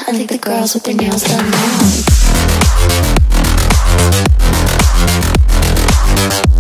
I think the girls with their nails done now.